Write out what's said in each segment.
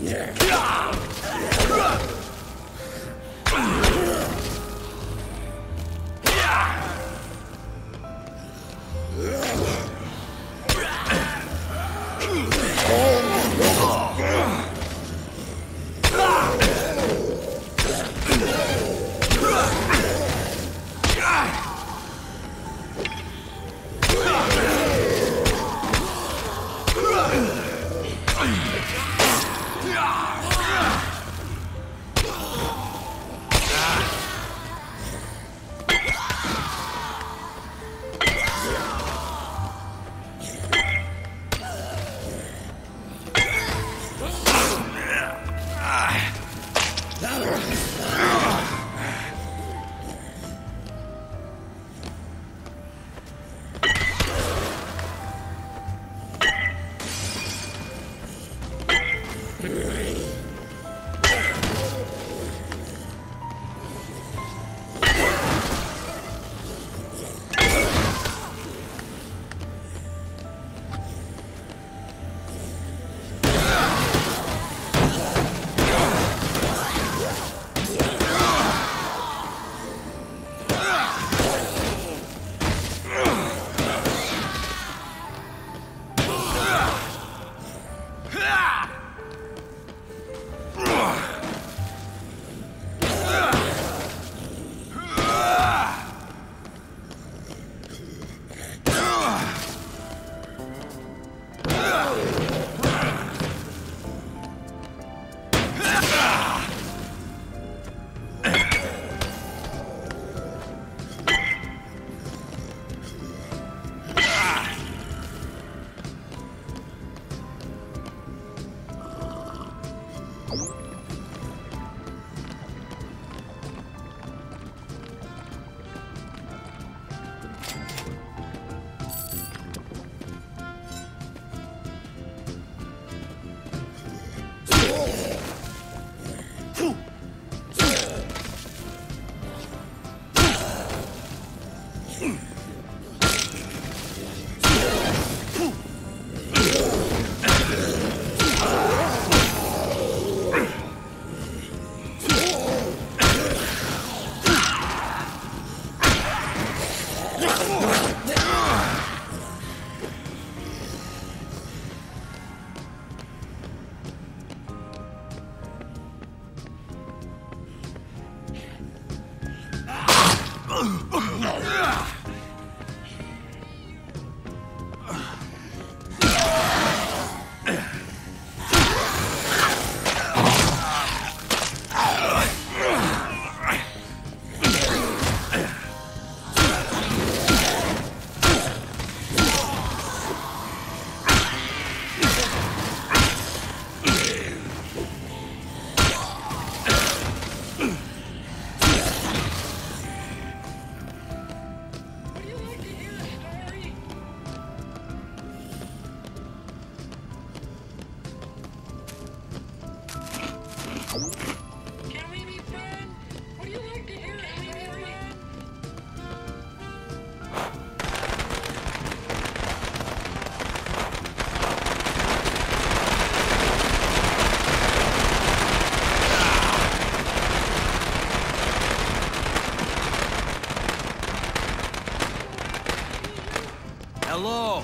Hello.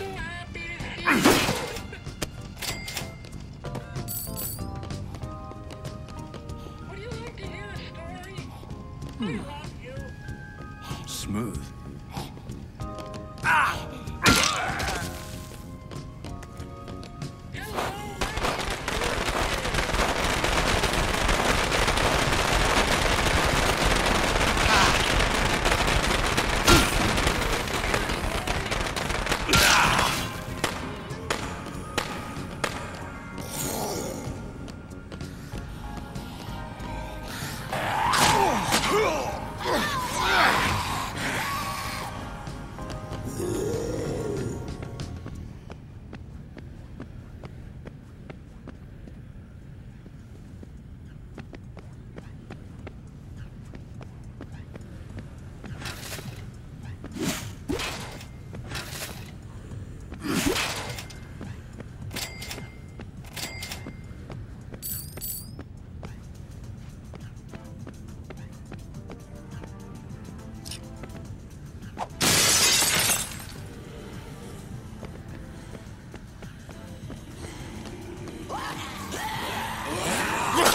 Would you like to hear a story? I love you. Smooth.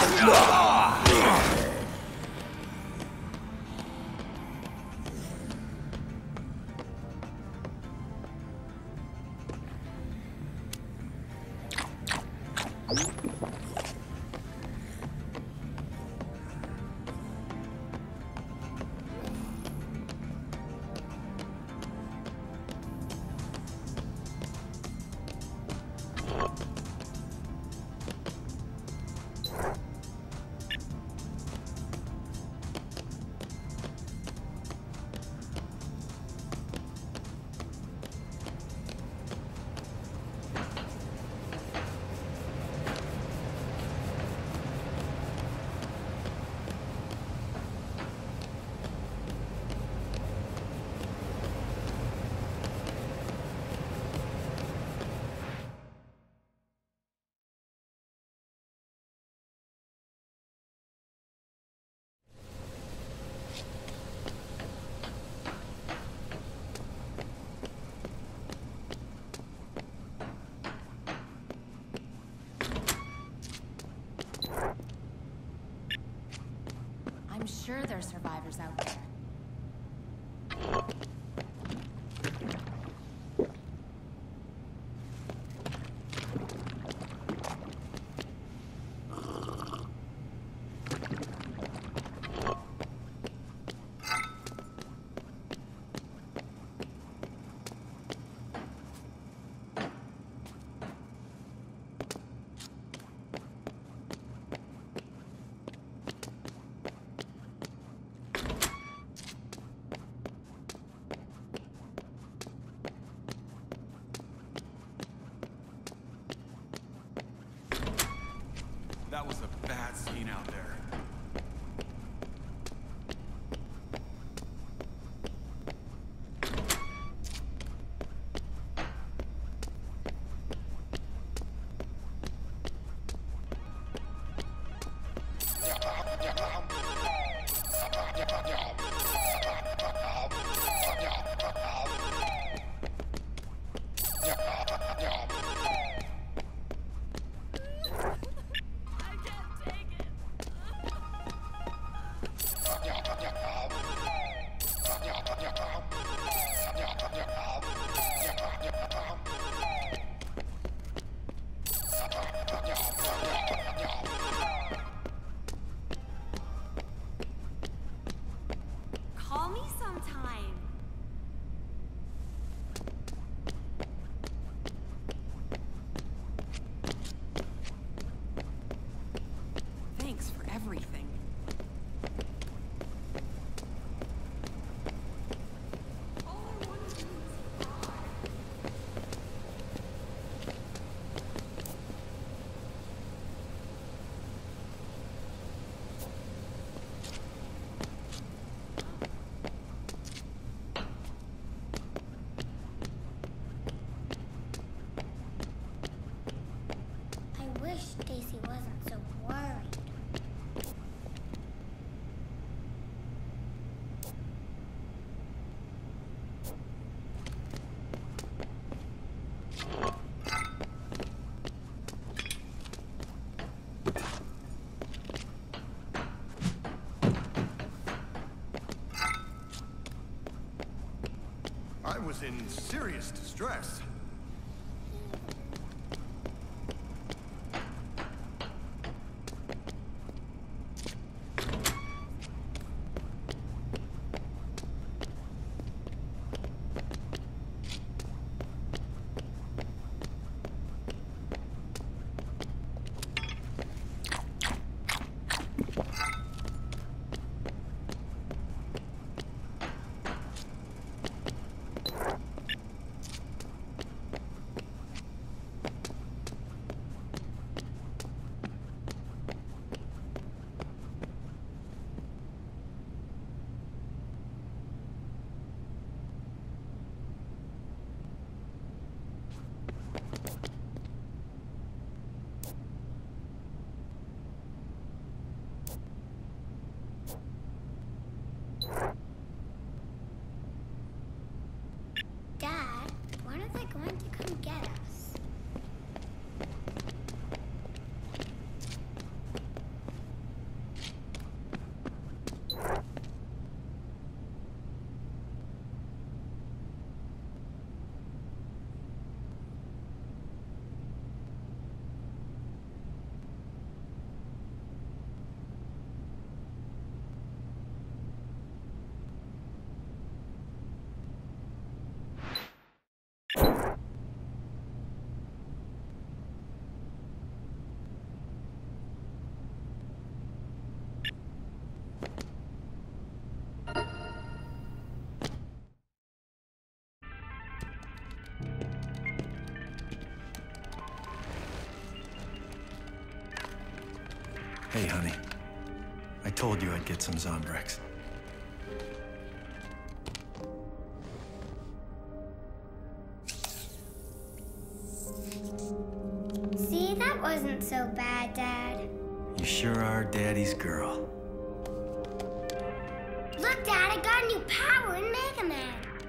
I'm sure there's survivors out there. That was a bad scene out there. Call me sometime. Thanks for everything. All I want to do is cry. I wish Stacy wasn't so worried. I was in serious distress. Hey, honey. I told you I'd get some Zombrex. See, that wasn't so bad, Dad. You sure are Daddy's girl. Look, Dad, I got a new power in Mega Man.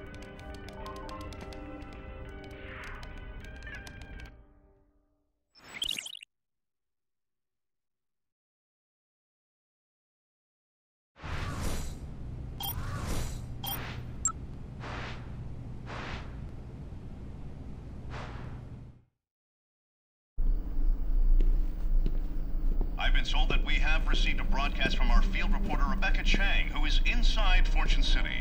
I've been told that we have received a broadcast from our field reporter, Rebecca Chang, who is inside Fortune City.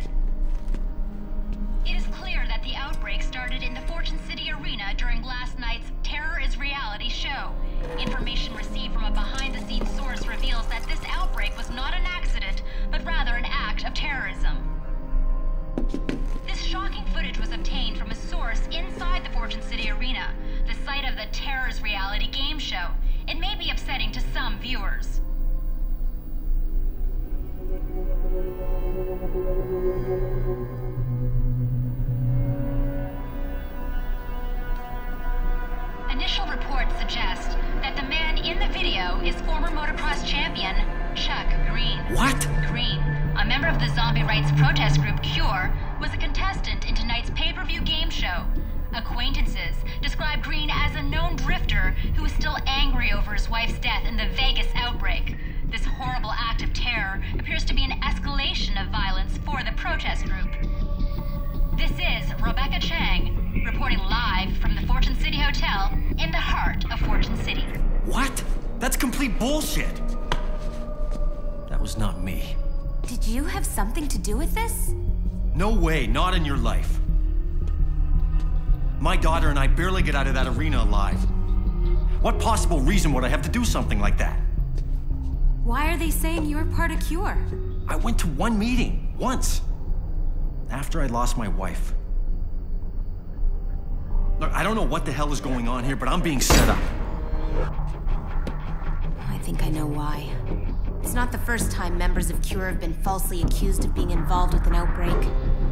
It is clear that the outbreak started in the Fortune City Arena during last night's Terror is Reality show. Information received from a behind-the-scenes source reveals that this outbreak was not an accident, but rather an act of terrorism. This shocking footage was obtained from a source inside the Fortune City Arena, the site of the Terror is Reality game show. It may be upsetting to some viewers. Initial reports suggest that the man in the video is former motocross champion Chuck Green. What? Green, a member of the zombie rights protest group Cure, was a contestant in tonight's pay-per-view game show. Acquaintances describe Green as a known drifter who is still angry over his wife's death in the Vegas outbreak. This horrible act of terror appears to be an escalation of violence for the protest group. This is Rebecca Chang, reporting live from the Fortune City Hotel in the heart of Fortune City. What? That's complete bullshit. That was not me. Did you have something to do with this? No way, not in your life. My daughter and I barely get out of that arena alive. What possible reason would I have to do something like that? Why are they saying you're part of Cure? I went to one meeting, once. After I lost my wife. Look, I don't know what the hell is going on here, but I'm being set up. I think I know why. It's not the first time members of Cure have been falsely accused of being involved with an outbreak.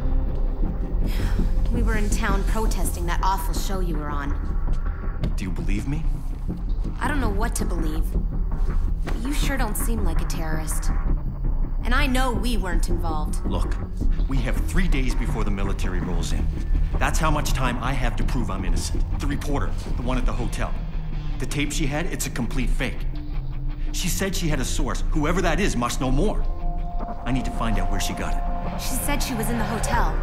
We were in town protesting that awful show you were on. Do you believe me? I don't know what to believe. But you sure don't seem like a terrorist. And I know we weren't involved. Look, we have 3 days before the military rolls in. That's how much time I have to prove I'm innocent. The reporter, the one at the hotel. The tape she had, it's a complete fake. She said she had a source. Whoever that is must know more. I need to find out where she got it. She said she was in the hotel.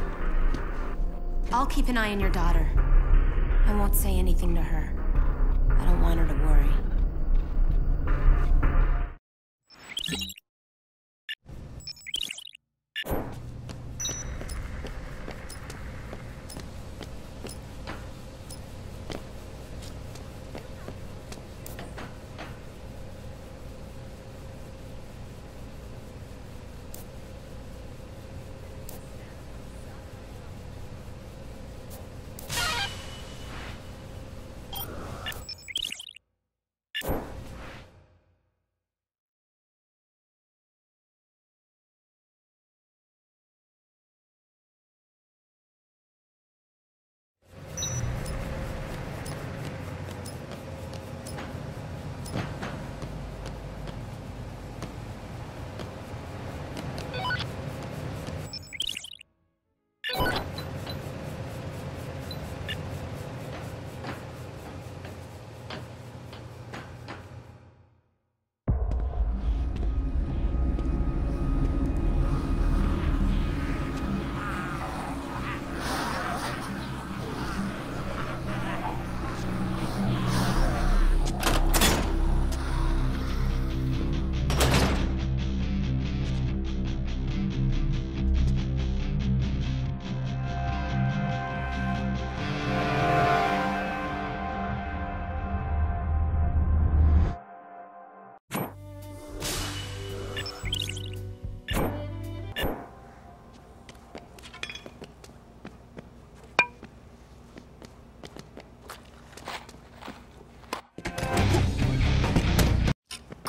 I'll keep an eye on your daughter. I won't say anything to her. I don't want her to worry.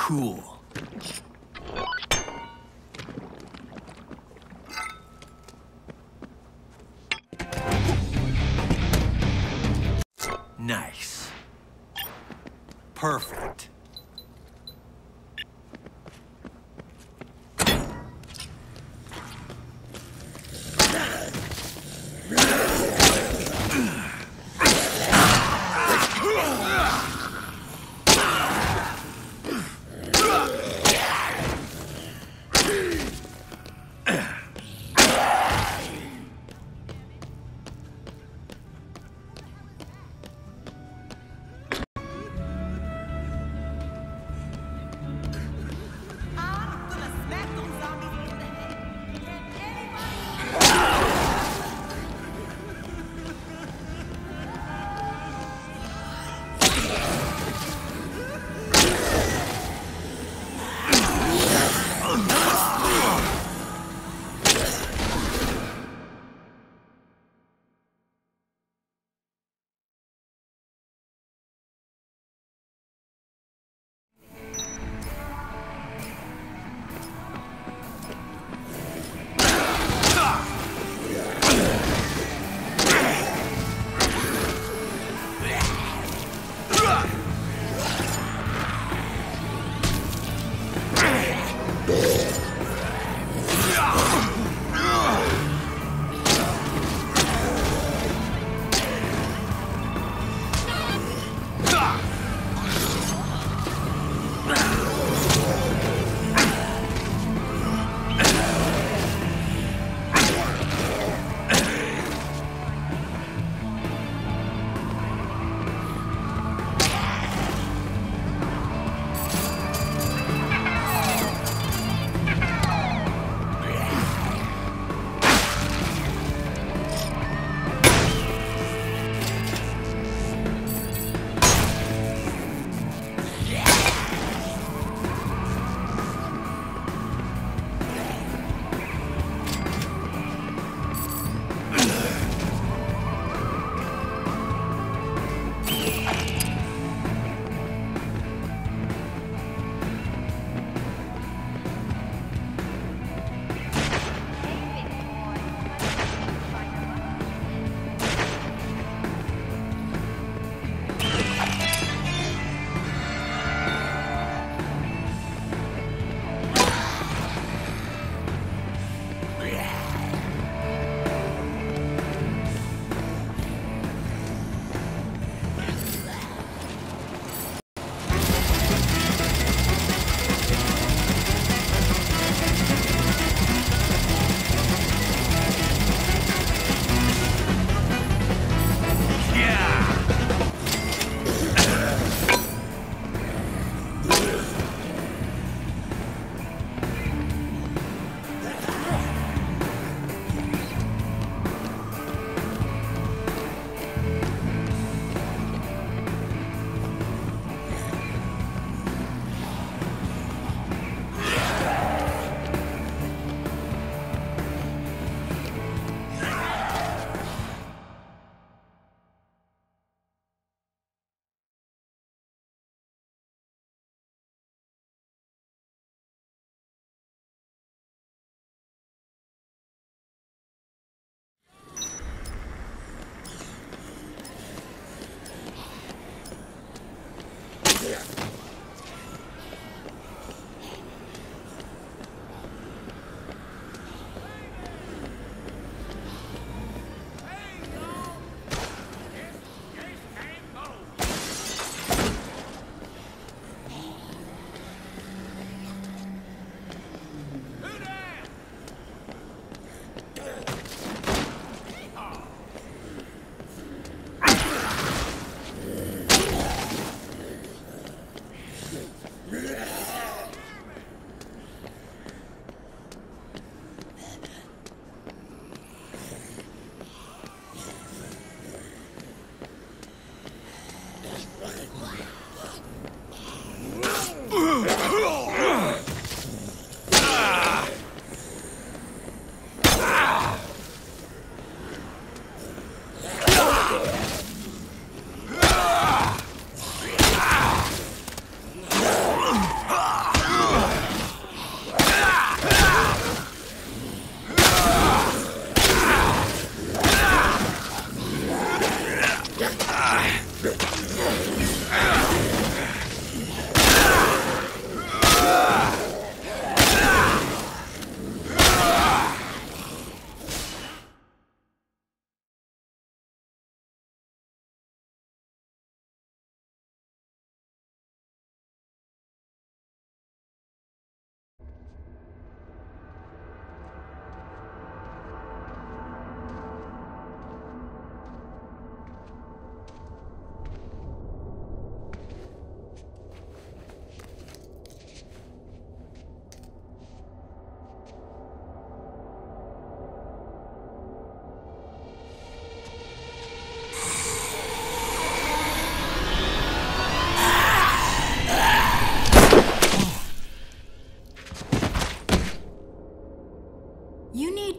Cool. Nice. Perfect.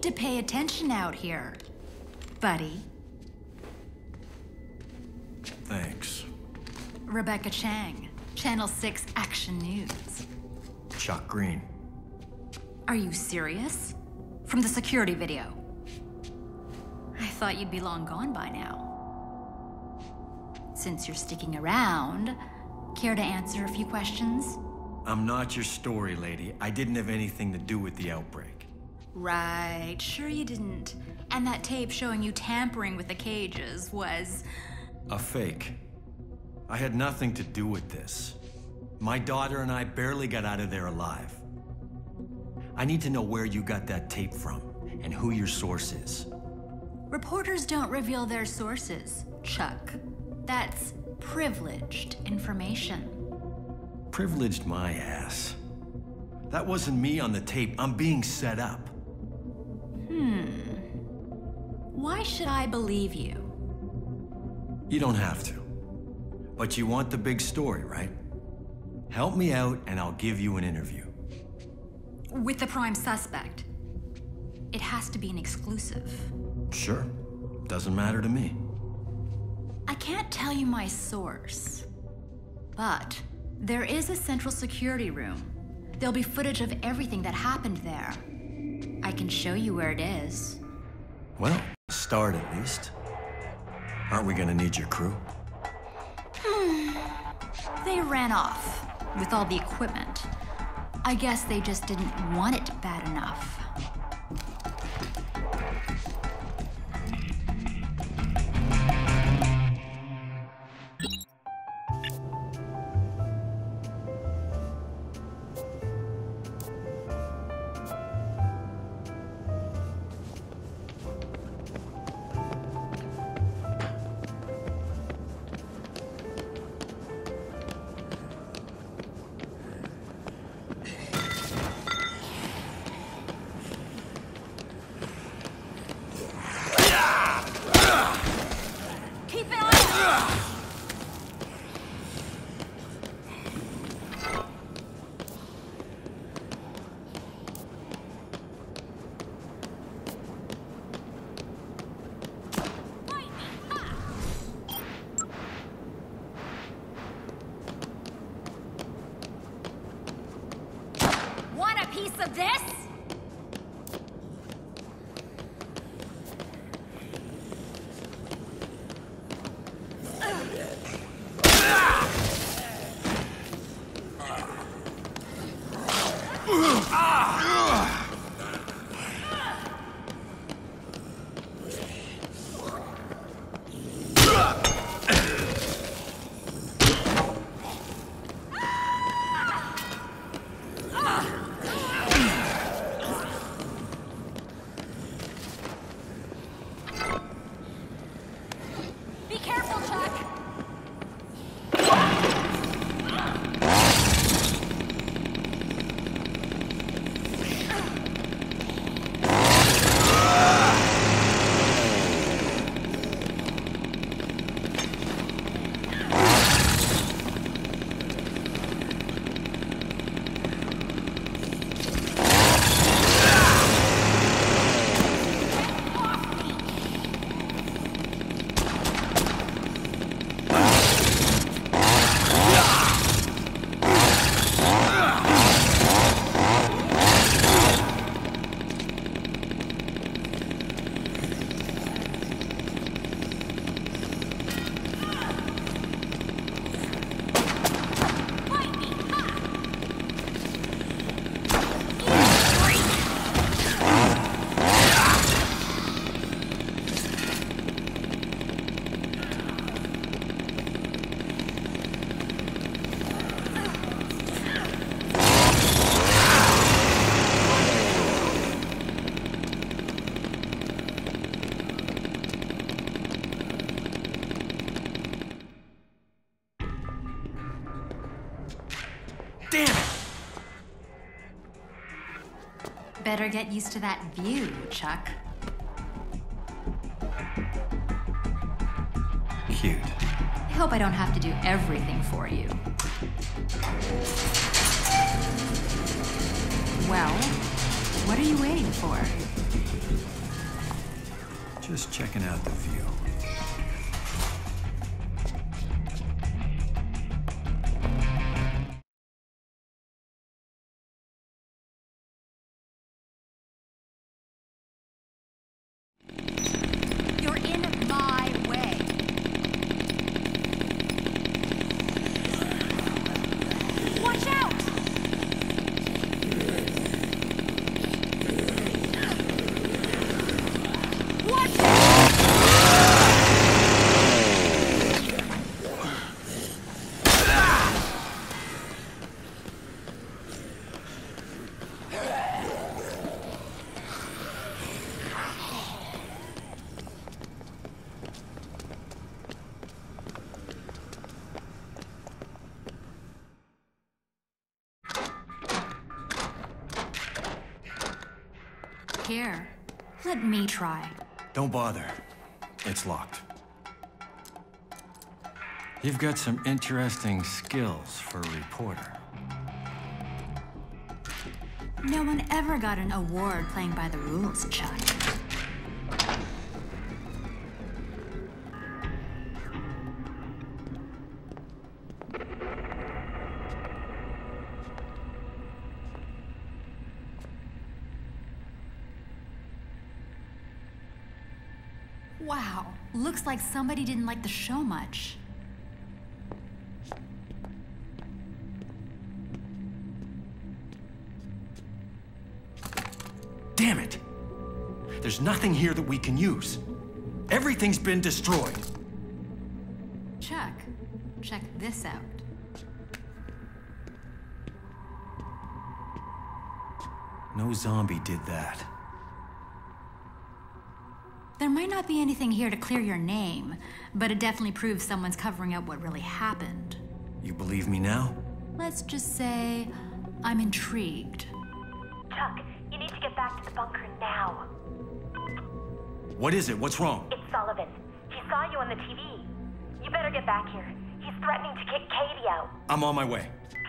to pay attention out here, buddy. Thanks. Rebecca Chang, Channel 6 Action News. Chuck Green. Are you serious? From the security video. I thought you'd be long gone by now. Since you're sticking around, care to answer a few questions? I'm not your story lady. I didn't have anything to do with the outbreak. Right, sure you didn't. And that tape showing you tampering with the cages was... A fake. I had nothing to do with this. My daughter and I barely got out of there alive. I need to know where you got that tape from, and who your source is. Reporters don't reveal their sources, Chuck. That's privileged information. Privileged my ass. That wasn't me on the tape. I'm being set up. Why should I believe you? You don't have to. But you want the big story, right? Help me out and I'll give you an interview. With the prime suspect. It has to be an exclusive. Sure. Doesn't matter to me. I can't tell you my source, but there is a central security room. There'll be footage of everything that happened there. I can show you where it is. Well, start at least. Aren't we gonna need your crew? They ran off with all the equipment. I guess they just didn't want it bad enough. Keep it on! Want a piece of this? Be careful, Chuck! Damn it! Better get used to that view, Chuck. Cute. I hope I don't have to do everything for you. Well, what are you waiting for? Just checking out the view. You're in my way. Watch out! Watch out! Here, let me try. Don't bother. It's locked. You've got some interesting skills for a reporter. No one ever got an award playing by the rules, Chuck. Wow, looks like somebody didn't like the show much. Damn it! There's nothing here that we can use. Everything's been destroyed. Chuck, check this out. No zombie did that. There might not be anything here to clear your name, but it definitely proves someone's covering up what really happened. You believe me now? Let's just say I'm intrigued. Chuck, you need to get back to the bunker now. What is it? What's wrong? It's Sullivan. He saw you on the TV. You better get back here. He's threatening to kick Katie out. I'm on my way.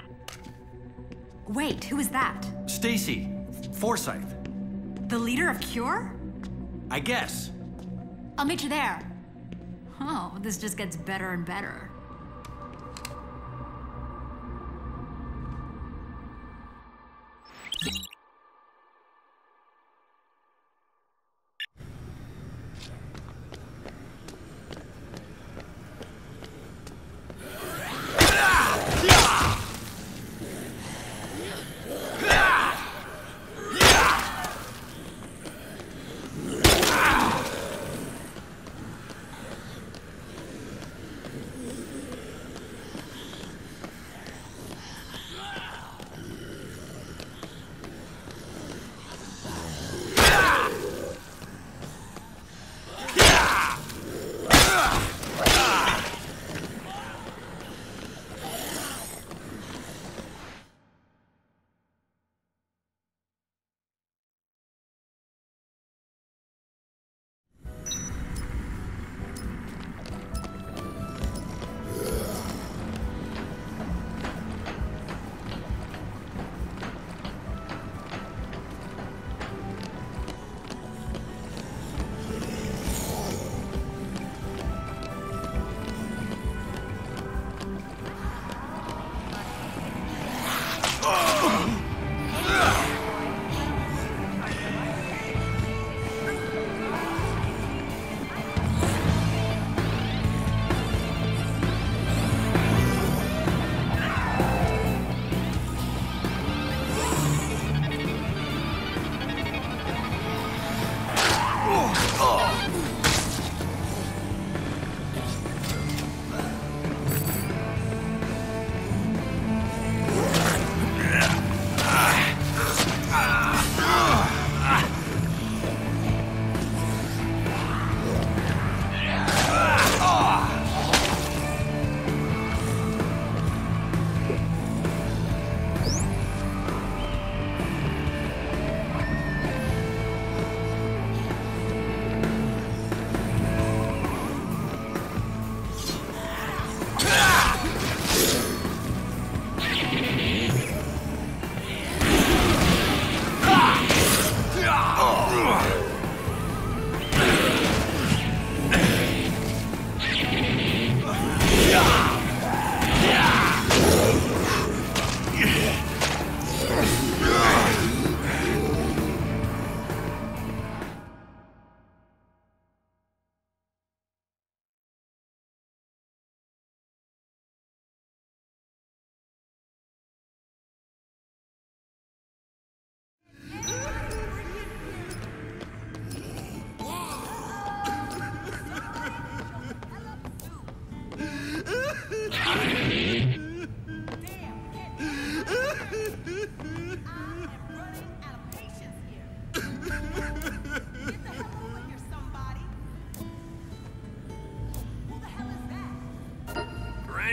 Wait, who is that? Stacy, Forsyth. The leader of Cure? I guess. I'll meet you there. Oh, this just gets better and better.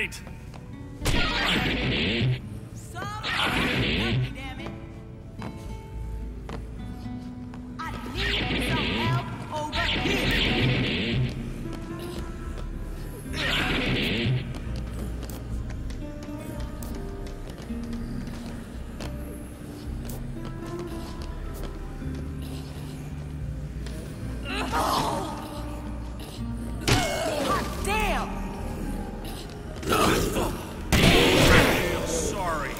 right. Sorry.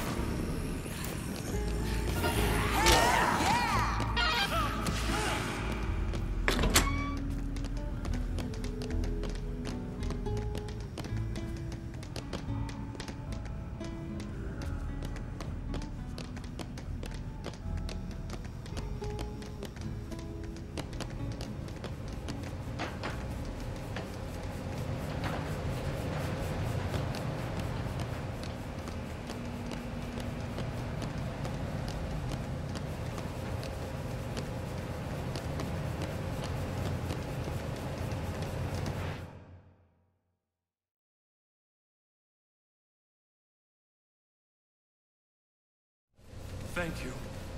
Thank you.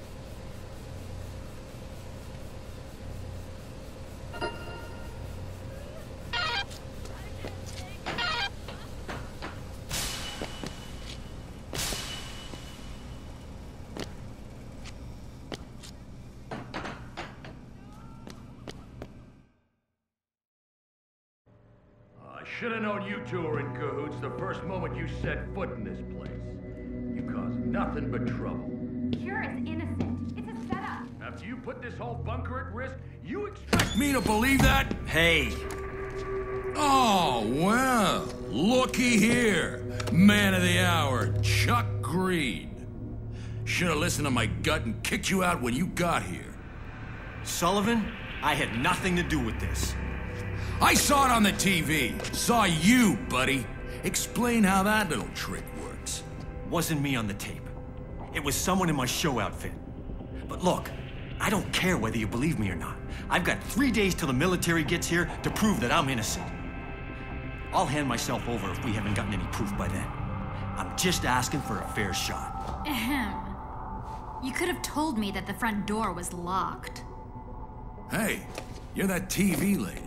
I should have known you two were in cahoots the first moment you set foot in this place. You caused nothing but trouble. Cure is innocent. It's a setup. After you put this whole bunker at risk, you expect me to believe that? Hey, Oh, well, looky here. Man of the hour, Chuck Green. Should have listened to my gut and kicked you out when you got here. Sullivan, I had nothing to do with this. I saw it on the TV. Saw you, buddy. Explain how that little trick works. Wasn't me on the tape. It was someone in my show outfit. But look, I don't care whether you believe me or not. I've got 3 days till the military gets here to prove that I'm innocent. I'll hand myself over if we haven't gotten any proof by then. I'm just asking for a fair shot. Ahem. You could have told me that the front door was locked. Hey, you're that TV lady.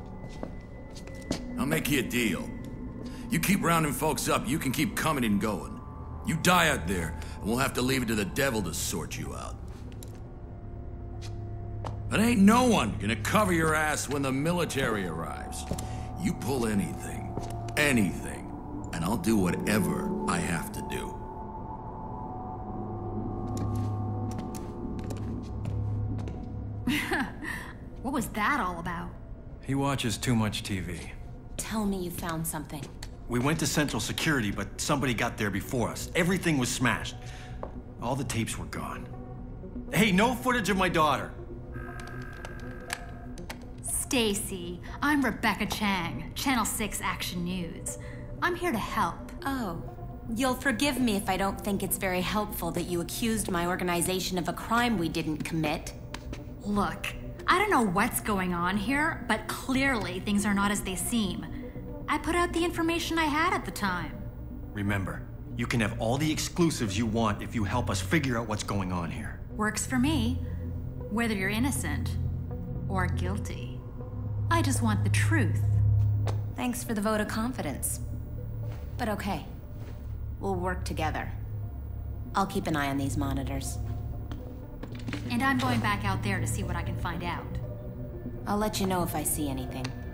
I'll make you a deal. You keep rounding folks up, you can keep coming and going. You die out there, and we'll have to leave it to the devil to sort you out. But ain't no one gonna cover your ass when the military arrives. You pull anything, and I'll do whatever I have to do. What was that all about? He watches too much TV. Tell me you found something. We went to Central Security, but somebody got there before us. Everything was smashed. All the tapes were gone. Hey, no footage of my daughter. Stacy, I'm Rebecca Chang, Channel 6 Action News. I'm here to help. Oh, you'll forgive me if I don't think it's very helpful that you accused my organization of a crime we didn't commit. Look, I don't know what's going on here, but clearly things are not as they seem. I put out the information I had at the time. Remember, you can have all the exclusives you want if you help us figure out what's going on here. Works for me, whether you're innocent or guilty. I just want the truth. Thanks for the vote of confidence. But okay, we'll work together. I'll keep an eye on these monitors. And I'm going back out there to see what I can find out. I'll let you know if I see anything.